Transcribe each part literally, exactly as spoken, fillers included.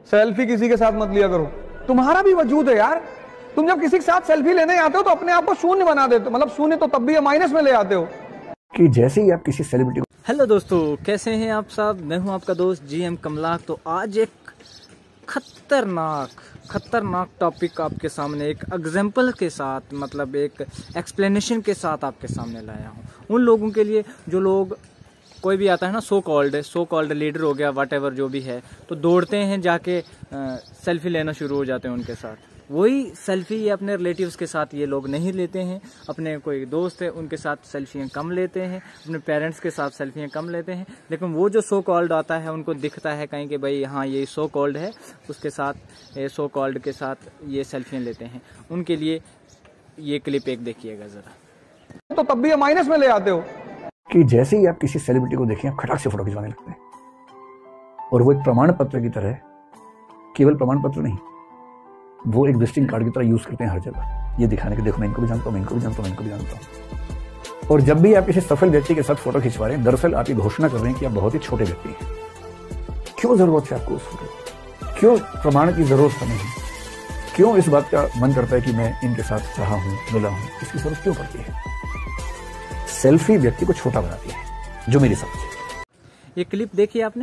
Selfie किसी के साथ मत लिया करो, तुम्हारा भी वजूद है यार। तुम जब किसी के साथ सेल्फी लेने आते हो तो अपने आप को शून्य बना देते हो, मतलब शून्य तो तब भी माइनस में ले आते हो कि जैसे ही आप किसी सेलिब्रिटी को। हेलो दोस्तों, कैसे हैं आप सब? मैं हूं आपका दोस्त जी एम कमलाक। तो आज एक खतरनाक खतरनाक टॉपिक आपके सामने एक एग्जाम्पल के साथ, मतलब एक एक्सप्लेनेशन के साथ आपके सामने लाया हूं। उन लोगों के लिए जो लोग, कोई भी आता है ना so called so called leader हो गया, वट एवर जो भी है, तो दौड़ते हैं जाके सेल्फी लेना शुरू हो जाते हैं उनके साथ। वही सेल्फी ये अपने रिलेटिव्स के साथ ये लोग नहीं लेते हैं, अपने कोई दोस्त है उनके साथ सेल्फियाँ कम लेते हैं, अपने पेरेंट्स के साथ सेल्फियाँ कम लेते हैं। लेकिन वो जो सो कॉल्ड आता है उनको दिखता है कहीं कि भाई हाँ ये सो कॉल्ड है, उसके साथ ये सो कॉल्ड के साथ ये सेल्फियाँ लेते हैं। उनके लिए ये क्लिप एक देखिएगा ज़रा। तो तब भी माइनस में ले आते हो कि जैसे ही आप किसी सेलिब्रिटी को देखें आप खटाक से फोटो खिंचवाने लगते हैं, और वो एक प्रमाण पत्र की तरह, केवल प्रमाण पत्र नहीं, वो एक विजिटिंग कार्ड की तरह यूज करते हैं हर जगह, ये दिखाने के देखो मैं इनको भी जानता हूँ, मैं इनको भी जानता हूँ, मैं इनको भी जानता हूँ। और जब भी आप किसी सफल व्यक्ति के साथ फोटो खिंचवा रहे हैं, दरअसल आप ये घोषणा कर रहे हैं कि आप बहुत ही छोटे व्यक्ति हैं। क्यों जरूरत है आपको उस फोटो? क्यों प्रमाण की जरूरत नहीं? क्यों इस बात का मन करता है कि मैं इनके साथ रहा हूँ, मिला हूँ? इसकी जरूरत क्यों पड़ती है? सेल्फी व्यक्ति को छोटा बनाती है, जो मेरी समझ है। ये क्लिप देखिए आपने,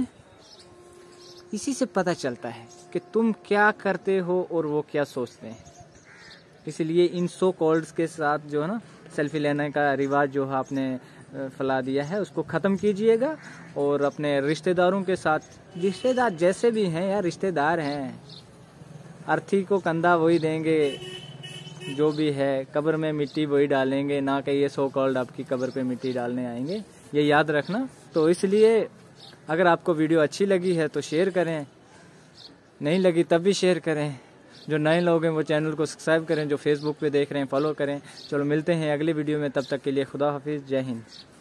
इसी से पता चलता है कि तुम क्या करते हो और वो क्या सोचते हैं। इसलिए इन सो कॉल्ड्स के साथ जो है ना सेल्फी लेने का रिवाज जो है आपने फैला दिया है, उसको ख़त्म कीजिएगा। और अपने रिश्तेदारों के साथ, रिश्तेदार जैसे भी हैं यार, रिश्तेदार हैं, अर्थी को कंधा वही देंगे, जो भी है कब्र में मिट्टी वही डालेंगे, ना कि ये सो कॉल्ड आपकी कब्र पे मिट्टी डालने आएंगे। ये याद रखना। तो इसलिए अगर आपको वीडियो अच्छी लगी है तो शेयर करें, नहीं लगी तब भी शेयर करें। जो नए लोग हैं वो चैनल को सब्सक्राइब करें, जो फेसबुक पे देख रहे हैं फॉलो करें। चलो मिलते हैं अगली वीडियो में, तब तक के लिए खुदा हाफिज़, जय हिंद।